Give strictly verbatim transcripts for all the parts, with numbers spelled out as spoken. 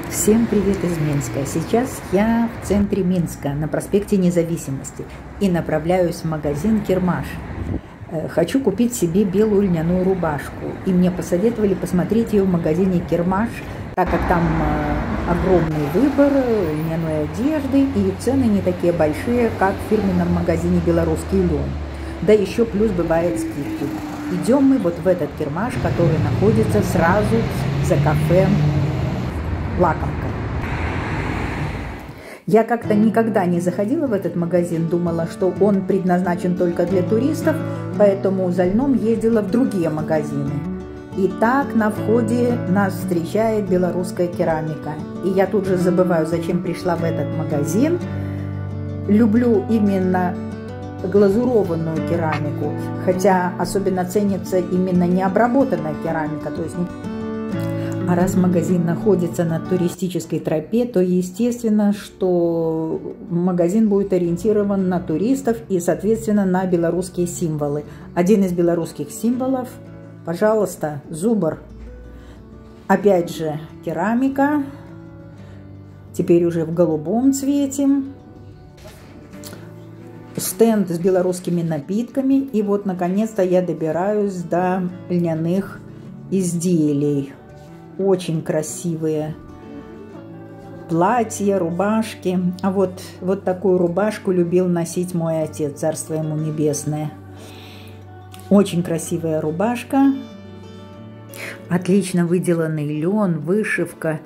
Всем привет из Минска. Сейчас я в центре Минска, на проспекте Независимости, и направляюсь в магазин «Кермаш». Хочу купить себе белую льняную рубашку, и мне посоветовали посмотреть ее в магазине «Кермаш», так как там огромный выбор льняной одежды, и цены не такие большие, как в фирменном магазине «Белорусский лен». Да еще плюс бывают скидки. Идем мы вот в этот «Кермаш», который находится сразу за кафе «Лакомка». Я как-то никогда не заходила в этот магазин, думала, что он предназначен только для туристов, поэтому за льном ездила в другие магазины. И так на входе нас встречает белорусская керамика. И я тут же забываю, зачем пришла в этот магазин. Люблю именно глазурованную керамику, хотя особенно ценится именно необработанная керамика, то есть А раз магазин находится на туристической тропе, то естественно, что магазин будет ориентирован на туристов и, соответственно, на белорусские символы. Один из белорусских символов, пожалуйста, зубр. Опять же, керамика, теперь уже в голубом цвете. Стенд с белорусскими напитками. И вот, наконец-то, я добираюсь до льняных изделий. Очень красивые платья, рубашки. А вот, вот такую рубашку любил носить мой отец, царство ему небесное. Очень красивая рубашка. Отлично выделанный лен, вышивка.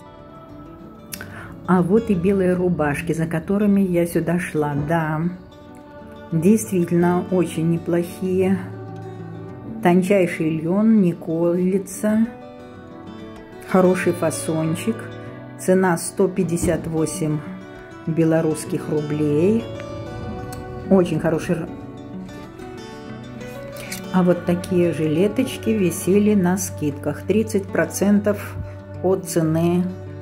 А вот и белые рубашки, за которыми я сюда шла. Да, действительно, очень неплохие. Тончайший лен, не колется. Хороший фасончик. Цена сто пятьдесят восемь белорусских рублей. Очень хороший. А вот такие жилеточки висели на скидках. тридцать процентов от цены.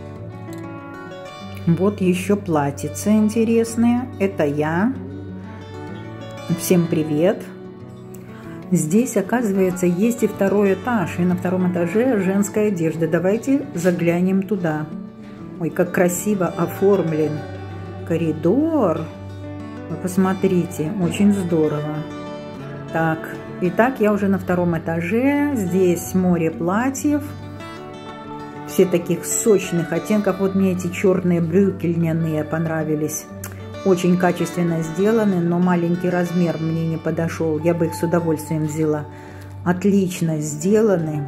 Вот еще платьица интересные. Это я. Всем привет. Здесь, оказывается, есть и второй этаж, и на втором этаже женская одежда. Давайте заглянем туда. Ой, как красиво оформлен коридор. Вы посмотрите, очень здорово. Так, итак, я уже на втором этаже. Здесь море платьев. Все таких сочных оттенков. Вот мне эти черные брюки льняные понравились. Очень качественно сделаны, но маленький размер мне не подошел. Я бы их с удовольствием взяла. Отлично сделаны.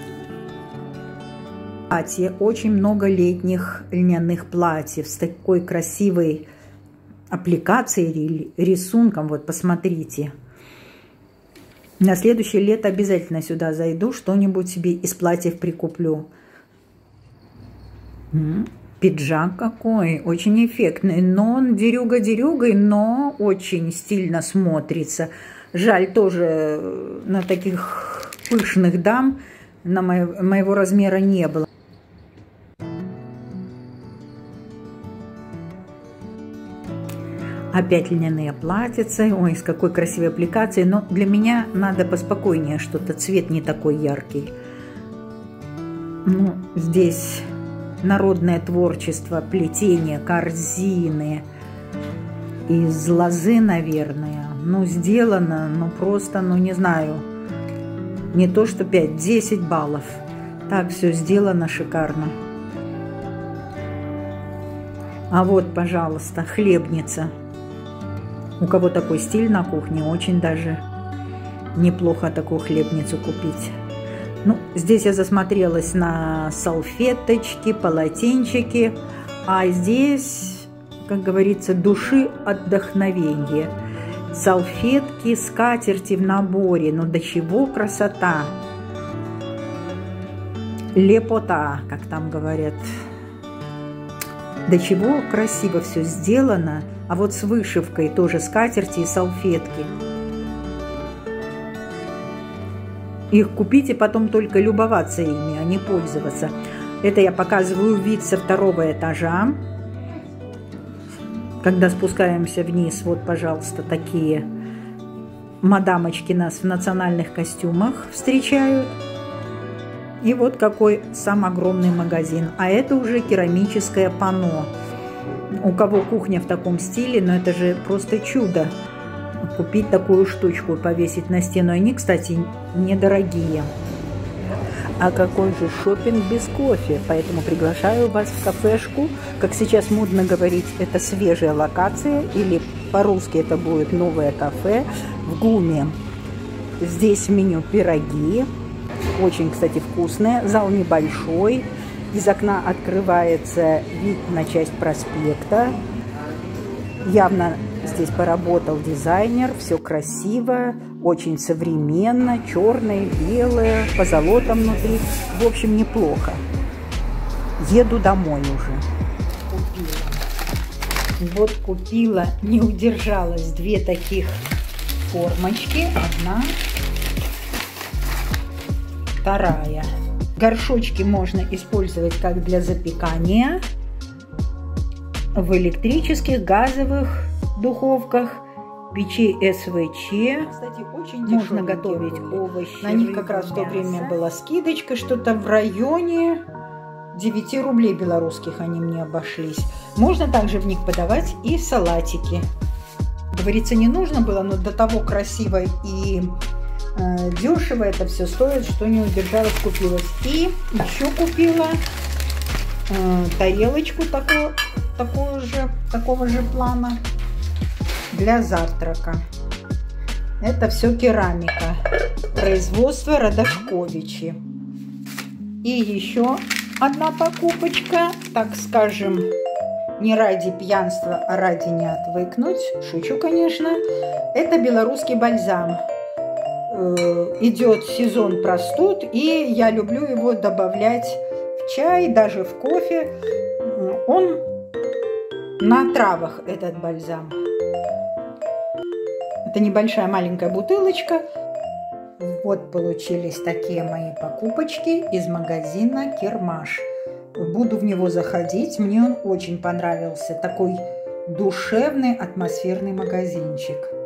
Платье. Очень много летних льняных платьев с такой красивой аппликацией, рисунком. Вот, посмотрите. На следующее лето обязательно сюда зайду, что-нибудь себе из платьев прикуплю. Пиджак какой, очень эффектный, но он дерюга-дерюгой, но очень стильно смотрится. Жаль, тоже на таких пышных дам на мо моего размера не было. Опять льняные платьицы, ой, с какой красивой аппликацией, но для меня надо поспокойнее что-то, цвет не такой яркий. Ну, здесь народное творчество, плетение, корзины из лозы, наверное. Ну, сделано, ну, просто, ну, не знаю, не то что пять, десять баллов. Так все сделано шикарно. А вот, пожалуйста, хлебница. У кого такой стиль на кухне, очень даже неплохо такую хлебницу купить. Ну, здесь я засмотрелась на салфеточки, полотенчики, а здесь, как говорится, души отдохновение. Салфетки, скатерти в наборе, ну до чего красота. Лепота, как там говорят. До чего красиво все сделано, а вот с вышивкой тоже скатерти и салфетки. Их купить и потом только любоваться ими, а не пользоваться. Это я показываю вид со второго этажа. Когда спускаемся вниз, вот, пожалуйста, такие мадамочки нас в национальных костюмах встречают. И вот какой сам огромный магазин. А это уже керамическое панно. У кого кухня в таком стиле, но это же просто чудо. Купить такую штучку, повесить на стену. Они, кстати, недорогие. А какой же шопинг без кофе? Поэтому приглашаю вас в кафешку. Как сейчас модно говорить, это свежая локация. Или по-русски это будет новое кафе в ГУМе. Здесь в меню пироги. Очень, кстати, вкусные. Зал небольшой. Из окна открывается вид на часть проспекта. Явно здесь поработал дизайнер. Все красиво, очень современно. Черное, белое, позолота внутри. В общем, неплохо. Еду домой уже. Купила. Вот купила, не удержалась, две таких формочки. Одна, вторая. Горшочки можно использовать как для запекания в электрических, газовых духовках, печи эс вэ че. Кстати, очень можно готовить овощи. На них как раз в то время была скидочка, что-то в районе девяти рублей белорусских они мне обошлись. Можно также в них подавать и салатики. Говорится, не нужно было, но до того красиво и э, дешево это все стоит, что не удержалась, купилась. И еще купила э, тарелочку такого, такого, же, такого же плана для завтрака. Это все керамика. Производство Радашковичи. И еще одна покупочка, так скажем, не ради пьянства, а ради не отвыкнуть. Шучу, конечно. Это белорусский бальзам. Идет сезон простуд, и я люблю его добавлять в чай, даже в кофе. Он на травах, этот бальзам. Это небольшая маленькая бутылочка. Вот получились такие мои покупочки из магазина Кермаш. Буду в него заходить. Мне он очень понравился. Такой душевный, атмосферный магазинчик.